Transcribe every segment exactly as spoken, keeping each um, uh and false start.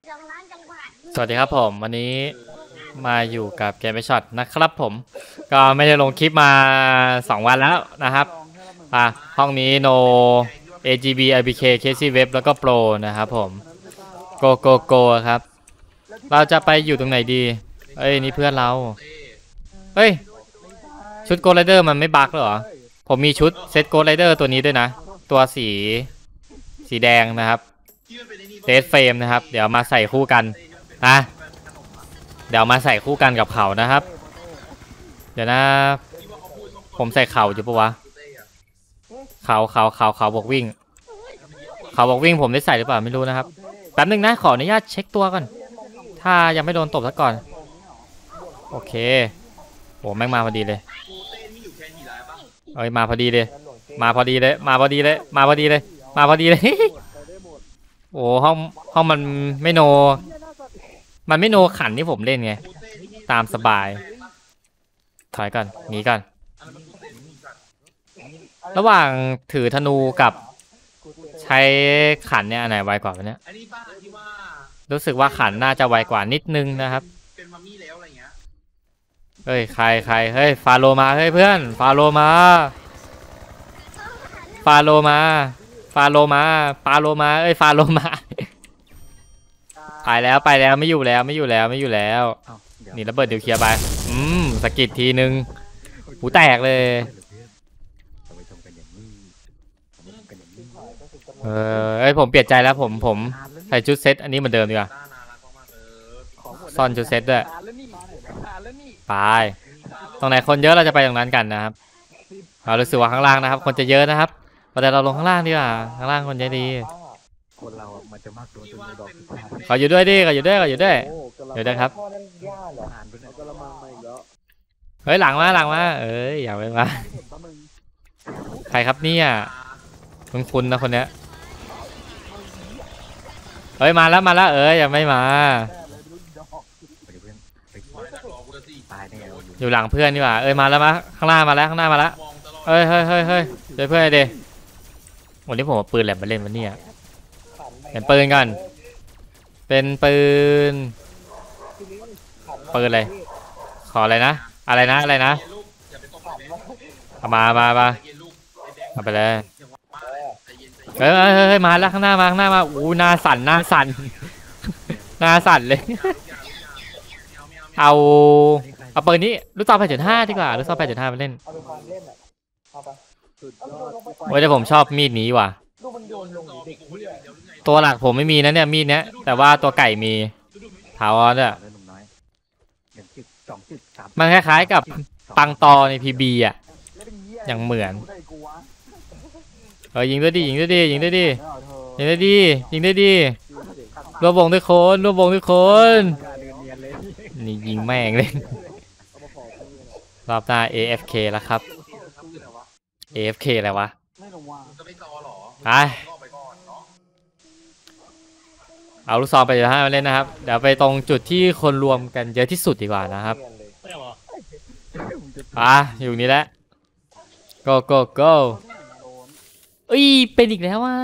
สวัสดีครับผมวันนี้มาอยู่กับเกมไปช็อตนะครับผมก็ไม่ได้ลงคลิปมาสองวันแล้วนะครับอ่ะห้องนี้ no เอ จี บี ไอ บี เค เค ซี Web แล้วก็ Pro นะครับผมโกโกโกครับเราจะไปอยู่ตรงไหนดีเอ้ยนี่เพื่อนเราเฮ้ยชุดโกลไรเดอร์มันไม่บั๊กเหรอผมมีชุดเซตโกลไรเดอร์ตัวนี้ด้วยนะตัวสีสีแดงนะครับเดสเฟรมนะครับเดี๋ยวมาใส่คู่กันนะเดี๋ยวมาใส่คู่กันกับเขานะครับเดี๋ยวนะผมใส่เข่าอยู่ปะวะเข่าเข่าเข่าเข่าบอกวิ่งเข่าบอกวิ่งผมได้ใส่หรือเปล่าไม่รู้นะครับแป๊บนึงนะขออนุญาตเช็คตัวก่อนถ้ายังไม่โดนตบซะก่อนโอเคโหแม่งมาพอดีเลยเอ้ยมาพอดีเลยมาพอดีเลยมาพอดีเลยมาพอดีเลยมาพอดีเลยโอ้ห้องห้องมันไม่โนมันไม่โนขันที่ผมเล่นไงตามสบายถอยก่อนหนีก่อนระหว่างถือธนูกับใช้ขันเนี่ยอันไหนไวกว่าเนี่ยรู้สึกว่าขันน่าจะไวกว่านิดนึงนะครับเฮ้ยใครใครเฮ้ยฟาโลมาเฮ้ยเพื่อนฟาโลมาฟาโลมาฟาโลมาฟาโลมาเอ้ยฟาโลมาไปแล้วไปแล้วไม่อยู่แล้วไม่อยู่แล้วไม่อยู่แล้วนี่ระเบิดนิวเคลียร์ไปอืมสกิดทีนึงหูแตกเลยเออเอ้ยผมเปลี่ยนใจแล้วผมผมใส่ชุดเซตอันนี้เหมือนเดิมดีกว่าซ่อนชุดเซตด้วยไปตรงไหนคนเยอะเราจะไปตรงนั้นกันนะครับเรารู้สึกว่าข้างล่างนะครับคนจะเยอะนะครับแต่เราลงข้างล่างดีกว่าข้างล่างคนเยอะดีคนเรามันจะมากตัวจนในดอกขออยู่ด้วยดิขออยู่ด้วยขออยู่ด้วยอยู่ด้วยครับเฮ้ยหลังมาหลังมาเอ้ยอยากไปมาใครครับเนี่ยคุณคุณนะคนเนี้ยเฮ้ยมาแล้วมาแล้วเอ้ยยังไม่มาอยู่หลังเพื่อนนี่หว่าเอ้ยมาแล้วมาข้างหน้ามาแล้วข้างหน้ามาแล้วเฮ้ยเฮ้ยเฮ้ยเฮ้ยเดี๋ยวเพื่อนเดี๋ยววันนี้ผมเอาปืนแหลมมาเล่นวันนี้เป็นปืนกันเป็นปืนปืนอะไรขออะไรนะอะไรนะอะไรนะเอามามามาเอาไปเลยเฮ้ยเฮ้ยมาแล้วข้างหน้ามาข้างหน้ามาอู้หน้าสั่นหน้าสั่นหน้าสั่นเลยเอาเอาปืนนี้ลูกซองแปดจุดห้าดีกว่าลูกซองแปดจุดห้าไปเล่นโอ้ยแต่ผมชอบมีดนี้ว่ะตัวหลักผมไม่มีนะเนี่ยมีดเนี้ยแต่ว่าตัวไก่มีถาวรเนี่ยมันคล้ายๆกับปังตอในพีบีอ่ะอย่างเหมือนเออยิงได้ดียิงได้ดียิงได้ดียิงได้ดียิงได้ดีรวบวงด้วยคนรวบวงด้วยคนนี่ยิงแม่งเลยรอบหน้า เอ เอฟ เค แล้วครับ เอ เอฟ เค อะไรวะไปเอาลูกซองไปจะให้มาเล่นนะครับเดี๋ยวไปตรงจุดที่คนรวมกันเยอะที่สุดดีกว่านะครับอ่ะอยู่นี่แหละ go go go เอ้ยเป็นอีกแล้วว่ะ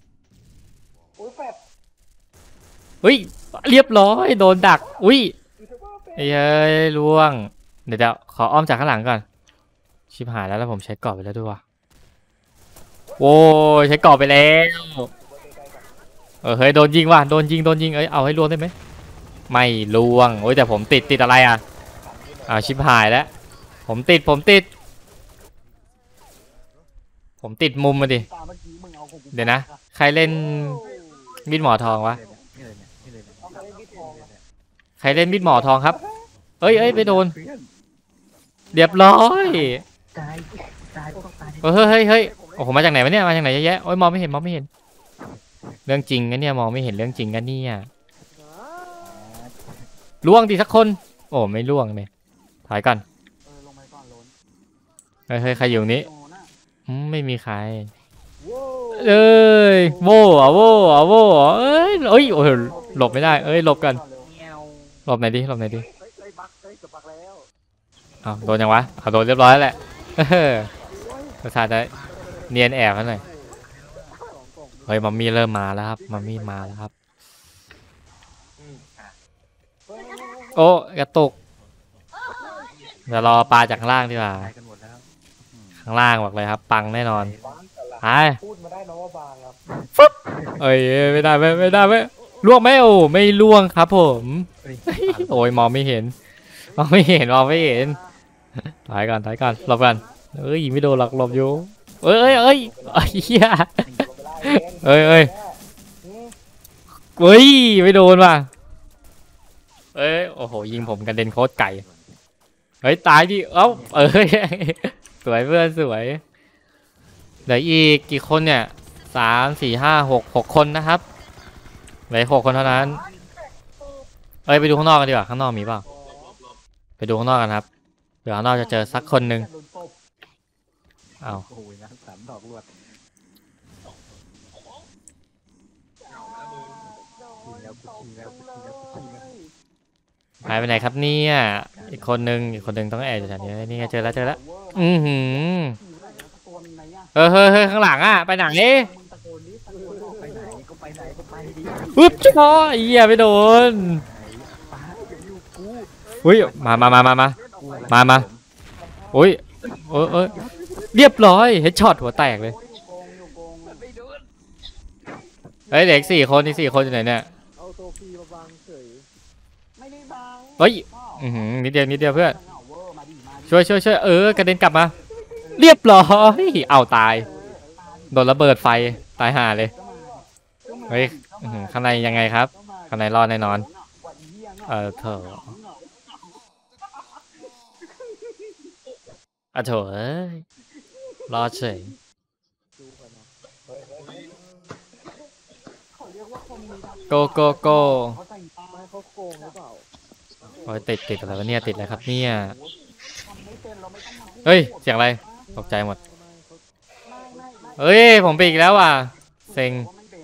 อุ้ยเรียบร้อยโดนดักอุ้ยเฮ้ยล่วงเดี๋ยวจะขออ้อมจากข้างหลังก่อนชิบหายแล้วแล้วผมใช้กรอบไปแล้วด้วยว่ะโอ้ใช้กรอบไปแล้วเออเฮ้ยโดนยิงว่ะโดนยิงโดนยิงเอ้ยเอาให้ล่วงได้ไหมไม่ล่วงโอ้ยแต่ผมติดติดอะไรอ่ะอ่าชิบหายแล้วผมติดผมติดผมติดมุมมาดิเดี๋ยวนะใครเล่นมีดหมอทองวะใครเล่นมีดหมอทองครับเอ้ยเอ้ยไปโดนเรียบร้อยเฮ้ยเฮ้ยเฮ้ยโอ้โหมาจากไหนวะเนี่ยมาจากไหนเยอะแยะโอ้ยมองไม่เห็นมองไม่เห็นเรื่องจริงนะเนี่ยมองไม่เห็นเรื่องจริงกันเนี่ยล่วงดิสักคนโอ้ไม่ล่วงเลยถอยก่อนเฮ้ยเฮ้ยใครอยู่นี้ไม่มีใครเอ้ยโว้อะโว้อะโว้เอ้ยเอ้ยโอ้ยหลบไม่ได้เอ้ยหลบกันหลบไหนดิหลบไหนดิอ้าวโดนยังวะอ้าวโดนเรียบร้อยแล้วแหละประชาชนเนียนแอบกันหน่อยเฮ้ยมัมมี่เริ่มมาแล้วครับมัมมี่มาแล้วครับโอ้กระตุกเดี๋ยวรอปลาจากข้างล่างดีกว่าตายกันหมดแล้วข้างล่างบอกเลยครับปังแน่นอนไปพูดมาได้นะว่าบางครับเอ้ยไม่ได้ไม่ไม่ได้ไม่ล่วงไหมโอ้ไม่ล่วงครับผมเฮ้ยโอ้ยมองไม่เห็นมองไม่เห็นมองไม่เห็นถอยก่อนถอยก่อนหลบก่อนเอ้ยไม่โดนหลักหลบอยู่เอ้ยเอ้ยเอ้ยเฮียเอ้ยเอ้ยเอ้ยไม่โดนว่ะเอ้ยโอ้โหยิงผมกระเด็นโคตรไก่เฮ้ยตายดิเอ้าเอ้ยสวยเพื่อนสวยเหลืออีกกี่คนเนี่ยสามสี่ห้าหกหกคนนะครับเหลือหกคนเท่านั้นเอ้ยไปดูข้างนอกกันดีกว่าข้างนอกมีเปล่าไปดูข้างนอกกันครับเดี๋ยวข้างนอกจะเจอสักคนหนึ่งอ้าวโอ้ยนะสามดอกรวดทีแล้วกูทีแล้วกูทีแล้วกูทีแล้วหายไปไหนครับเนี่ยอีกคนหนึ่งอีกคนหนึ่งต้องแอบอยู่แถวนี้นี่ไงเจอแล้วเจอแล้วอือหือเออเฮ้ยเฮ้ยข้างหลังอ่ะไปไหนไปไหนก็ไปไหนก็ไปดิปึ๊บจ้อไอ้เหี้ยไม่โดนป้าอย่าอยู่กูอุ้ยมามามามามากูอะไรมามา อุ้ยเออเออเรียบร้อยเฮดช็อตหัวแตกเลยเฮ้ยเด็กสี่คนนี่สี่คนอยู่ไหนเนี่ยเอาโซฟีมาบางเฉยไม่ได้บางเฮ้ยอือหือนิดเดียวนิดเดียวเพื่อนช่วยช่วยช่วยเออกระเด็นกลับมาเรียบร้อยเอาตายโดนระเบิดไฟตายห่าเลยเฮ้ยอื้อหือข้างในยังไงครับข้างในรอดแน่นอนเออเถอะอ่ะเถอะเอ้ยรอดเฉยโกโกโกไม่เขาโกงหรือเปล่าโอ้ยติดติดอะไรวะเนี่ยติดอะไรครับเนี่ยเฮ้ยเสียงอะไรตกใจหมดเฮ้ยผมไปอีกแล้วว่ะเซ็ง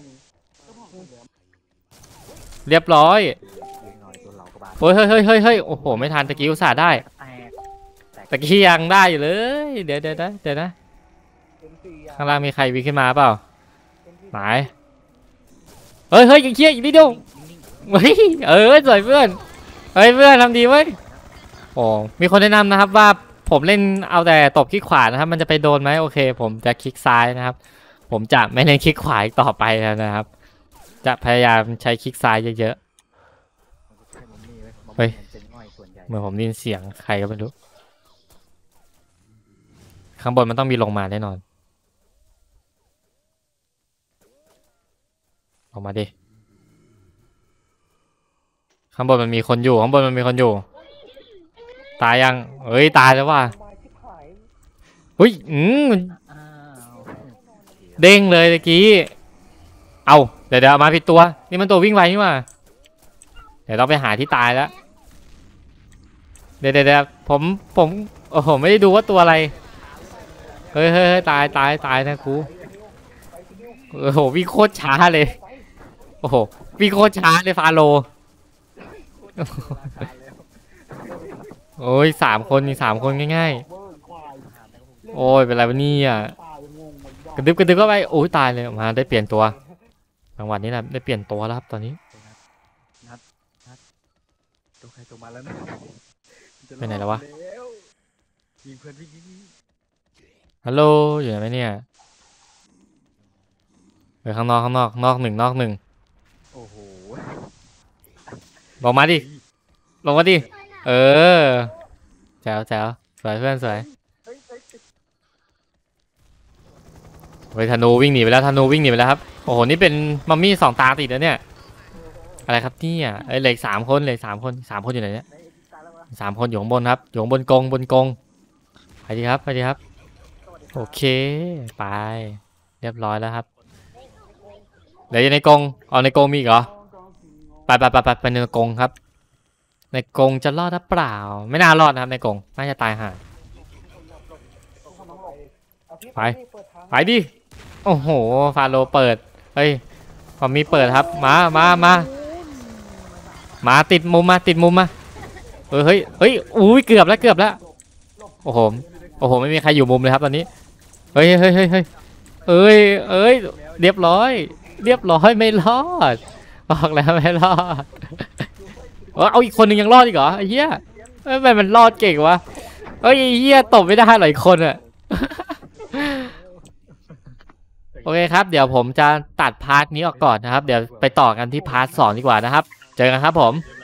เรียบร้อยยิงหน่อยตัวเหล่ากระบาดเฮ้ยเฮ้ยเฮ้ยเฮ้ยเฮ้ยโอ้โหไม่ทันตะกี้อุตส่าห์ได้แตกตะกี้ยังได้อยู่เลยเดี๋ยวเดี๋ยวนะเดี๋ยวนะเอ็มซีข้างล่างมีใครวิ่งขึ้นมาเปล่าไหนเฮ้ยเฮ้ยยังเคี้ยอีกนิดเดียวเฮ้ยเออสวยเพื่อนเฮ้ยเพื่อนทำดีเว้ยโอ้มีคนแนะนำนะครับว่าผมเล่นเอาแต่ตบคลิกขวานะครับมันจะไปโดนไหมโอเค ผมจะคลิกซ้ายนะครับ ผมจะไม่เล่นคลิกขวาอีกต่อไปแล้วนะครับ จะพยายามใช้คลิกซ้ายเยอะ เฮ้ย ๆเหมื่อนผมได้ยินเสียงใครก็ไม่รู้ข้างบนมันต้องมีลงมาแน่นอนออกมาดิข้างบนมันมีคนอยู่ข้างบนมันมีคนอยู่ตายยังเอ้ยตายแล้วว่ะมาชิบหายเฮ้ยอืมอ้าวเด้งเลยตะกี้เอาเดี๋ยวเดี๋ยวเอามาผิดตัวนี่มันตัววิ่งไวนี่หว่าเดี๋ยวต้องไปหาที่ตายแล้วเดี๋ยวเดี๋ยวเดี๋ยวผมผมโอ้โหไม่ได้ดูว่าตัวอะไรเฮ้ยเฮ้ยเฮ้ยตายตายตายนะครูโอ้โหวิ่งโคตรช้าเลยโอ้โหวิ่งโคตรช้าเลยฟาโลโอ้ยสามคนมีสามคนง่ายเวอร์ควายๆโอ้ยเป็นไรวะเนี่ยตายยังงงเหมือนกันกระดึบกระดึบเข้าไปโอ้ยตายเลยออกมาได้เปลี่ยนตัวจังหวะนี้แหละได้เปลี่ยนตัวแล้วครับตอนนี้ตัวใครตัวมาแล้วนะไปไหนแล้ววะยิงเพื่อนวิ่งยิงยิงฮัลโหลอยู่ไหนไหมเนี่ยไปข้างนอกข้างนอกนอกหนึ่งนอกหนึ่งโอ้โหลงมาดิลงมาดิเออแจ๋วแจ๋วสวยเพื่อนสวยเฮ้ยเฮ้ยเฮ้ยธนูวิ่งหนีไปแล้วธนูวิ่งหนีไปแล้วครับโอ้โหนี่เป็นมัมมี่สองตาติดแล้วเนี่ยอะไรครับเนี่ยเอ้ยเหลืออกสามคนเหลยสามคนสามคนอยู่ไหนเนี่ยไหนตายแล้ววะสามคนอยู่ข้างบนครับอยู่ข้างบนกงบนกงไปดีครับไปดีครับโอเคไปเรียบร้อยแล้วครับเดี๋ยวอยู่ในกงเอาในกงมีอีกเหรอไปไปไปไปไปในกงครับในกงจะรอดหรือเปล่าไม่น่ารอดนะครับในกงน่าจะตายห่า ไป ไปดิโอ้โหฟาโลเปิดเฮ้ยพอมีเปิดครับมามามามาติดมุมมาติดมุมมาเออเฮ้ยเฮ้ยอุ้ยเกือบแล้วเกือบแล้วโอ้โหโอ้โหไม่มีใครอยู่มุมเลยครับตอนนี้เฮ้ยเฮ้ยเฮ้ยเฮ้ยเอ้ยเอ้ยเรียบร้อย เรียบร้อยไม่รอดบอกแล้วไม่รอดเออเอาอีกคนหนึ่งยังรอดอีกเหรอไอ้เหี้ยเอ้ยทำไมมันรอดเก่งวะเอ้ยไอ้เหี้ยตบไม่ได้หลายคนอะ โอเคครับเดี๋ยวผมจะตัดพาร์ทนี้ออกก่อนนะครับเดี๋ยวไปต่อกันที่พาร์ทสองดีกว่านะครับเจอกันครับผม